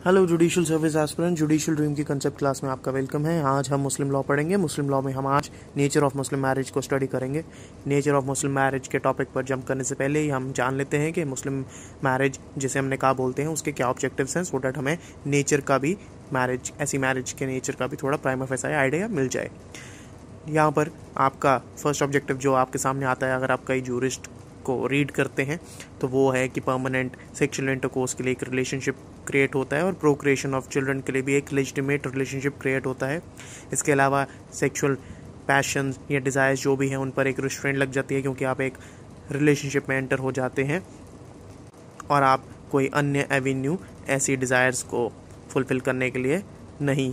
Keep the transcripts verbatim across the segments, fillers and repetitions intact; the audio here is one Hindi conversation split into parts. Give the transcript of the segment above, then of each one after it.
Hello judicial service aspirant, judicial dream की कंसेप्ट क्लास में आपका वेलकम है। आज हम मुस्लिम लॉ पढ़ेंगे। मुस्लिम लॉ में हम आज नेचर ऑफ मुस्लिम मैरिज को स्टडी करेंगे। नेचर ऑफ मुस्लिम मैरिज के टॉपिक पर जंप करने से पहले ही हम जान लेते हैं कि मुस्लिम मैरिज जिसे हमने कहा बोलते हैं उसके क्या ऑब्जेक्टिव्स हैं, सो डैट हमें नेचर का भी मैरिज ऐसी मैरिज के नेचर का भी थोड़ा प्राइमा फेसी आइडिया मिल जाए। यहाँ पर आपका फर्स्ट ऑब्जेक्टिव जो आपके सामने आता है, अगर आप कई जूरिस्ट को रीड करते हैं तो वो है कि परमानेंट सेक्सुअल इंटरकोर्स के लिए एक रिलेशनशिप क्रिएट होता है और प्रोक्रिएशन ऑफ चिल्ड्रन के लिए भी एक लेजिटिमेट रिलेशनशिप क्रिएट होता है। इसके अलावा सेक्सुअल पैशन या डिज़ायर्स जो भी हैं उन पर एक रिस्ट्रेंट लग जाती है, क्योंकि आप एक रिलेशनशिप में एंटर हो जाते हैं और आप कोई अन्य एवेन्यू ऐसी डिज़ायर्स को फुलफिल करने के लिए नहीं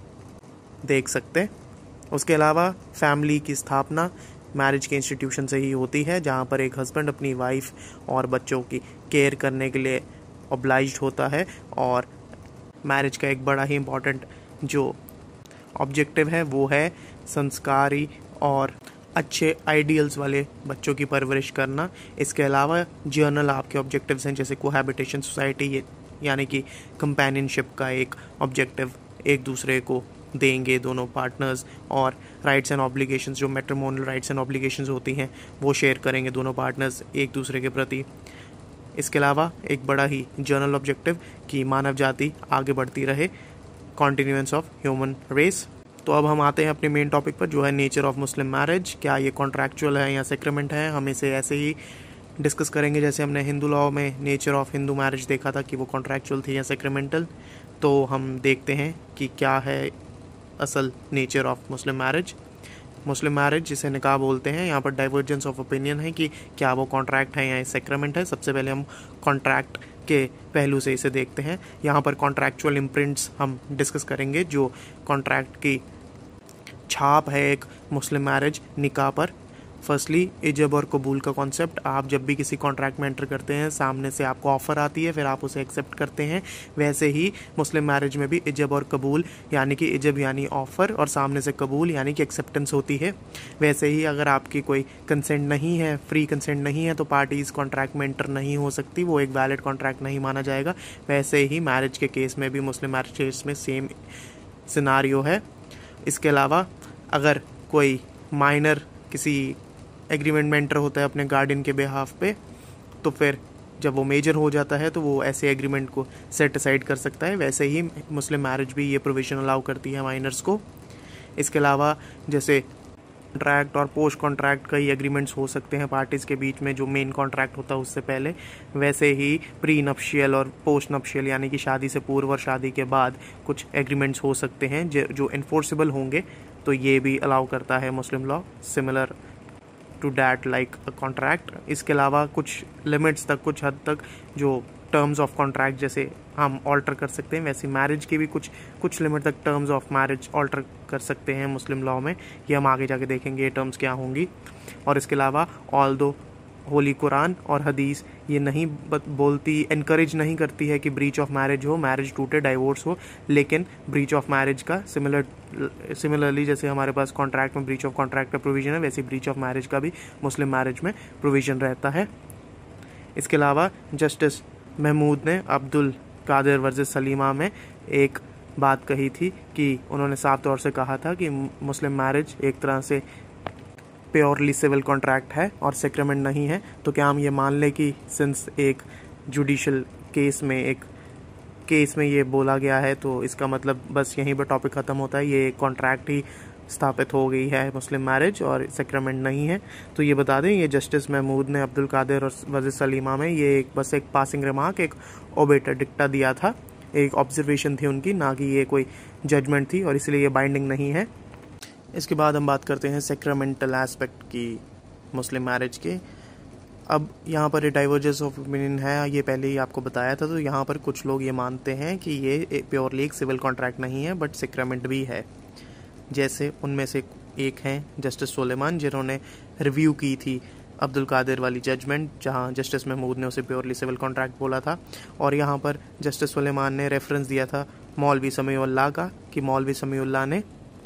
देख सकते। उसके अलावा फैमिली की स्थापना मैरिज के इंस्टीट्यूशन से ही होती है, जहाँ पर एक हस्बैंड अपनी वाइफ और बच्चों की केयर करने के लिए ऑब्लाइज्ड होता है। और मैरिज का एक बड़ा ही इम्पॉर्टेंट जो ऑब्जेक्टिव है वो है संस्कारी और अच्छे आइडियल्स वाले बच्चों की परवरिश करना। इसके अलावा जर्नल आपके ऑब्जेक्टिव्स हैं, जैसे कोहैबिटेशन सोसाइटी, यानी कि कंपेनियनशिप का एक ऑब्जेक्टिव एक दूसरे को देंगे दोनों पार्टनर्स, और राइट्स एंड ऑब्लिगेशंस जो मैट्रिमोनियल राइट्स एंड ऑब्लिगेशंस होती हैं वो शेयर करेंगे दोनों पार्टनर्स एक दूसरे के प्रति। इसके अलावा एक बड़ा ही जर्नल ऑब्जेक्टिव कि मानव जाति आगे बढ़ती रहे, कॉन्टिन्यूएंस ऑफ ह्यूमन रेस। तो अब हम आते हैं अपने मेन टॉपिक पर, जो है नेचर ऑफ मुस्लिम मैरिज। क्या ये कॉन्ट्रैक्चुअल है या सेक्रेमेंट है, हम इसे ऐसे ही डिस्कस करेंगे जैसे हमने हिंदू लॉ में नेचर ऑफ हिंदू मैरिज देखा था कि वो कॉन्ट्रैक्चुअल थी या सेक्रेमेंटल। तो हम देखते हैं कि क्या है असल nature of Muslim marriage. Muslim marriage जिसे निकाह बोलते हैं, यहाँ पर डाइवर्जेंस ऑफ ओपिनियन है कि क्या वो कॉन्ट्रैक्ट है या सेक्रेमेंट है। सबसे पहले हम कॉन्ट्रैक्ट के पहलू से इसे देखते हैं। यहाँ पर कॉन्ट्रैक्चुअल इम्प्रिंट्स हम डिस्कस करेंगे, जो कॉन्ट्रैक्ट की छाप है एक मुस्लिम मैरिज निकाह पर। फर्स्टली इजब और कबूल का कॉन्सेप्ट। आप जब भी किसी कॉन्ट्रैक्ट में एंटर करते हैं, सामने से आपको ऑफ़र आती है, फिर आप उसे एक्सेप्ट करते हैं। वैसे ही मुस्लिम मैरिज में भी इजब और कबूल, यानी कि इजब यानी ऑफ़र और सामने से कबूल यानी कि एक्सेप्टेंस होती है। वैसे ही अगर आपकी कोई कंसेंट नहीं है, फ्री कंसेंट नहीं है, तो पार्टीज़ कॉन्ट्रैक्ट में एंटर नहीं हो सकती, वो एक वैलिड कॉन्ट्रैक्ट नहीं माना जाएगा। वैसे ही मैरिज के केस में भी, मुस्लिम मैरिज केस में सेम सिनारियो है। इसके अलावा अगर कोई माइनर किसी एग्रीमेंट में एंटर होता है अपने गार्डियन के बिहाफ पे, तो फिर जब वो मेजर हो जाता है तो वो ऐसे एग्रीमेंट को सेट असाइड कर सकता है। वैसे ही मुस्लिम मैरिज भी ये प्रोविजन अलाउ करती है माइनर्स को। इसके अलावा जैसे कॉन्ट्रैक्ट और पोस्ट कॉन्ट्रैक्ट कई एग्रीमेंट्स हो सकते हैं पार्टीज़ के बीच में, जो मेन कॉन्ट्रैक्ट होता है उससे पहले। वैसे ही प्री नप्शियल और पोस्ट नप्शियल, यानी कि शादी से पूर्व और शादी के बाद कुछ एग्रीमेंट्स हो सकते हैं जो इन्फोर्सेबल होंगे, तो ये भी अलाउ करता है Muslim law, similar to that like a contract. इसके अलावा कुछ लिमिट्स तक, कुछ हद तक जो टर्म्स ऑफ कॉन्ट्रैक्ट जैसे हम ऑल्टर कर सकते हैं, वैसे मैरिज की भी कुछ कुछ लिमिट तक टर्म्स ऑफ मैरिज ऑल्टर कर सकते हैं मुस्लिम लॉ में। ये हम आगे जाके देखेंगे ये टर्म्स क्या होंगी। और इसके अलावा ऑल दो होली कुरान और हदीस ये नहीं बोलती, इनकरेज नहीं करती है कि ब्रीच ऑफ मैरिज हो, मैरिज टूटे, डाइवोर्स हो, लेकिन ब्रीच ऑफ मैरिज का सिमिलर सिमिलरली जैसे हमारे पास कॉन्ट्रैक्ट में ब्रीच ऑफ कॉन्ट्रैक्ट का प्रोविजन है, वैसे ब्रीच ऑफ मैरिज का भी मुस्लिम मैरिज में प्रोविजन रहता है। इसके अलावा जस्टिस महमूद ने अब्दुल कादिर वर्सेस सलीमा में एक बात कही थी कि उन्होंने साफ तौर से कहा था कि मुस्लिम मैरिज एक तरह से प्योरली सिविल कॉन्ट्रैक्ट है और सेक्रेमेंट नहीं है। तो क्या हम ये मान लें कि सिंस एक जुडिशियल केस में एक केस में ये बोला गया है, तो इसका मतलब बस यहीं पर टॉपिक ख़त्म होता है, ये कॉन्ट्रैक्ट ही स्थापित हो गई है मुस्लिम मैरिज और सेक्रेमेंट नहीं है। तो ये बता दें, ये जस्टिस महमूद ने अब्दुल कादिर और वर्सेस सलीमा में ये एक बस एक पासिंग रिमार्क, एक ओबेटा डिक्टा दिया था, एक ऑब्जर्वेशन थी उनकी, ना कि ये कोई जजमेंट थी, और इसलिए ये बाइंडिंग नहीं है। इसके बाद हम बात करते हैं सेक्रेमेंटल एस्पेक्ट की मुस्लिम मैरिज के। अब यहाँ पर डाइवर्जेंस ऑफ ओपिनियन है, ये पहले ही आपको बताया था। तो यहाँ पर कुछ लोग ये मानते हैं कि ये प्योरली एक सिविल कॉन्ट्रैक्ट नहीं है, बट सेक्रेमेंट भी है। जैसे उनमें से एक हैं जस्टिस सुलेमान, जिन्होंने रिव्यू की थी अब्दुल कादिर वाली जजमेंट, जहाँ जस्टिस महमूद ने उसे प्योरली सिविल कॉन्ट्रैक्ट बोला था। और यहाँ पर जस्टिस सुलेमान ने रेफरेंस दिया था मौलवी समीउल्लाह का, कि मौलवी समीउल्लाह ने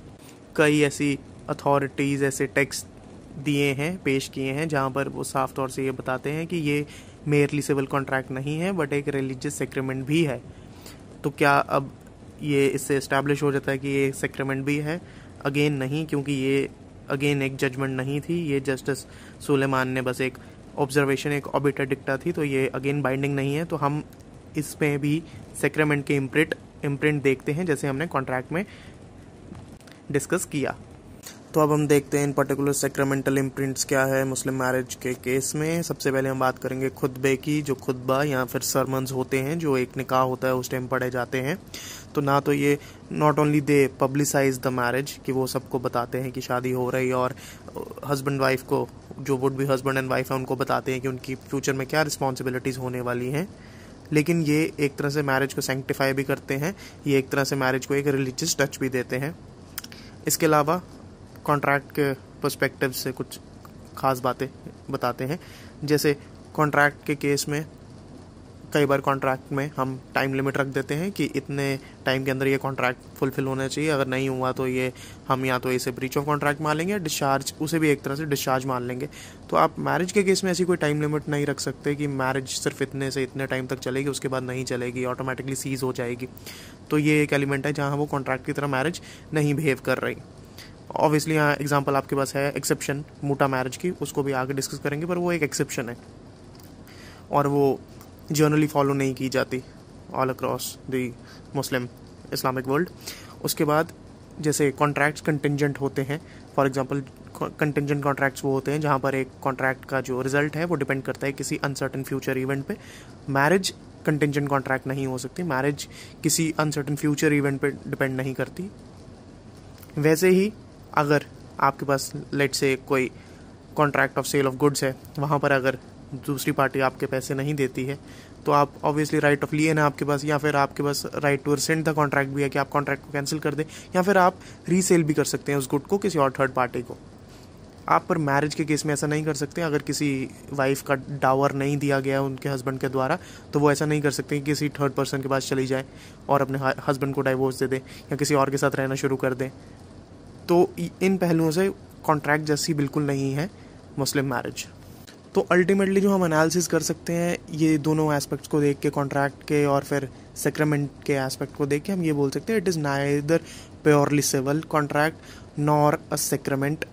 कई ऐसी अथॉरिटीज़, ऐसे टेक्स्ट दिए हैं, पेश किए हैं, जहाँ पर वो साफ तौर से ये बताते हैं कि ये मेयरली सिविल कॉन्ट्रैक्ट नहीं है, बट एक रिलीजियस सेक्रेमेंट भी है। तो क्या अब ये इससे इस्टेब्लिश हो जाता है कि ये सेक्रेमेंट भी है? अगेन नहीं, क्योंकि ये अगेन एक जजमेंट नहीं थी, ये जस्टिस सुलेमान ने बस एक ऑब्जर्वेशन, एक ऑबिटर डिक्टा थी, तो ये अगेन बाइंडिंग नहीं है। तो हम इसमें भी सेक्रेमेंट के इम्प्रिंट इम्प्रिंट देखते हैं, जैसे हमने कॉन्ट्रैक्ट में डिस्कस किया। तो अब हम देखते हैं इन पर्टिकुलर सेक्रेमेंटल इम्प्रिंट्स क्या है मुस्लिम मैरिज के केस में। सबसे पहले हम बात करेंगे खुतबे की, जो खुतबा या फिर सरमन्स होते हैं जो एक निकाह होता है उस टाइम पढ़े जाते हैं। तो ना तो ये not only they publicise the marriage, कि वो सबको बताते हैं कि शादी हो रही है, और हस्बैंड वाइफ को, जो वुड भी हस्बैंड एंड वाइफ है, उनको बताते हैं कि उनकी फ्यूचर में क्या रिस्पॉन्सिबिलिटीज़ होने वाली हैं, लेकिन ये एक तरह से मैरिज को सैंक्टिफाई भी करते हैं, ये एक तरह से मैरिज को एक रिलीजियस टच भी देते हैं। इसके अलावा कॉन्ट्रैक्ट के पर्सपेक्टिव से कुछ खास बातें बताते हैं। जैसे कॉन्ट्रैक्ट के केस में कई बार कॉन्ट्रैक्ट में हम टाइम लिमिट रख देते हैं कि इतने टाइम के अंदर ये कॉन्ट्रैक्ट फुलफिल होना चाहिए, अगर नहीं हुआ तो ये हम या तो इसे ब्रीच ऑफ कॉन्ट्रैक्ट मान लेंगे, डिस्चार्ज, उसे भी एक तरह से डिस्चार्ज मान लेंगे। तो आप मैरिज के केस में ऐसी कोई टाइम लिमिट नहीं रख सकते कि मैरिज सिर्फ इतने से इतने टाइम तक चलेगी, उसके बाद नहीं चलेगी, ऑटोमेटिकली सीज हो जाएगी। तो ये एक एलिमेंट है जहाँ वो कॉन्ट्रैक्ट की तरह मैरिज नहीं बिहेव कर रही। ऑब्वियसली यहाँ एग्जांपल आपके पास है एक्सेप्शन मूटा मैरिज की, उसको भी आगे डिस्कस करेंगे, पर वो एक एक्सेप्शन है और वो जनरली फॉलो नहीं की जाती all across the Muslim Islamic world. उसके बाद जैसे कॉन्ट्रैक्ट्स कंटिंजेंट होते हैं, फॉर एग्जांपल कंटिंजेंट कॉन्ट्रैक्ट्स वो होते हैं जहाँ पर एक कॉन्ट्रैक्ट का जो रिजल्ट है वो डिपेंड करता है किसी अनसर्टन फ्यूचर इवेंट पे। मैरिज कंटिंजेंट कॉन्ट्रैक्ट नहीं हो सकती, मैरिज किसी अनसर्टन फ्यूचर इवेंट पे डिपेंड नहीं करती। वैसे ही अगर आपके पास लेट से कोई contract of sale of goods है, वहाँ पर अगर दूसरी पार्टी आपके पैसे नहीं देती है तो आप ऑब्वियसली राइट ऑफ लियन है आपके पास, या फिर आपके पास right to rescind the contract भी है कि आप कॉन्ट्रैक्ट को कैंसिल कर दें, या फिर आप रीसेल भी कर सकते हैं उस गुड को किसी और थर्ड पार्टी को। आप पर मैरिज के केस में ऐसा नहीं कर सकते। अगर किसी वाइफ का डावर नहीं दिया गया उनके हस्बैंड के द्वारा, तो वो ऐसा नहीं कर सकते कि किसी थर्ड पर्सन के पास चली जाए और अपने हस्बैंड को डाइवोर्स दे दें या किसी और के साथ रहना शुरू कर दें। तो इन पहलुओं से कॉन्ट्रैक्ट जैसी बिल्कुल नहीं है मुस्लिम मैरिज। तो अल्टीमेटली जो हम एनालिसिस कर सकते हैं ये दोनों एस्पेक्ट्स को देख के, कॉन्ट्रैक्ट के और फिर सेक्रेमेंट के एस्पेक्ट को देख के, हम ये बोल सकते हैं it is neither purely civil contract nor a sacrament,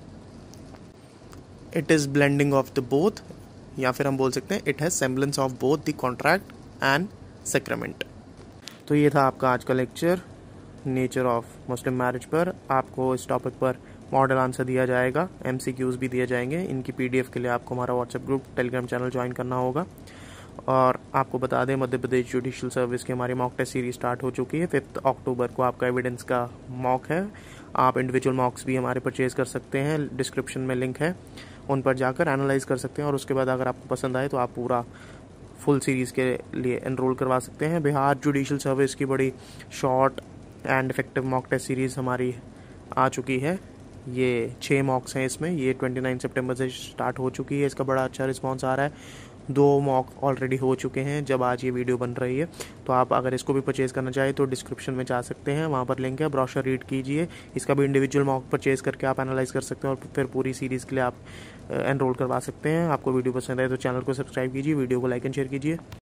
it is blending of the both, या फिर हम बोल सकते हैं it has semblance of both the contract and sacrament. तो ये था आपका आज का lecture nature of Muslim marriage पर। आपको इस टॉपिक पर मॉडल आंसर दिया जाएगा, एमसीक्यूज भी दिए जाएंगे। इनकी पीडीएफ के लिए आपको हमारा WhatsApp group, Telegram channel join करना होगा। और आपको बता दें मध्य प्रदेश जुडिशियल सर्विस की हमारी मॉक टेस्ट सीरीज स्टार्ट हो चुकी है। फिफ्थ अक्टूबर को आपका एविडेंस का मॉक है। आप इंडिविजुअल मॉक्स भी हमारे परचेज कर सकते हैं, डिस्क्रिप्शन में लिंक है, उन पर जाकर एनालाइज कर सकते हैं और उसके बाद अगर आपको पसंद आए तो आप पूरा फुल सीरीज़ के लिए एनरोल करवा सकते हैं। बिहार जुडिशियल सर्विस की बड़ी short and effective mock test series हमारी आ चुकी है। ये छः मॉक्स हैं इसमें, ये उनतीस सितंबर से स्टार्ट हो चुकी है, इसका बड़ा अच्छा रिस्पांस आ रहा है। दो मॉक ऑलरेडी हो चुके हैं जब आज ये वीडियो बन रही है। तो आप अगर इसको भी परचेज़ करना चाहें तो डिस्क्रिप्शन में जा सकते हैं, वहाँ पर लिंक है, ब्रोशर रीड कीजिए। इसका भी इंडिविजुअल मॉक परचेज़ करके आप एनालाइज कर सकते हैं और फिर पूरी सीरीज़ के लिए आप एनरोल करवा सकते हैं। आपको वीडियो पसंद आए तो चैनल को सब्सक्राइब कीजिए, वीडियो को लाइक एंड शेयर कीजिए।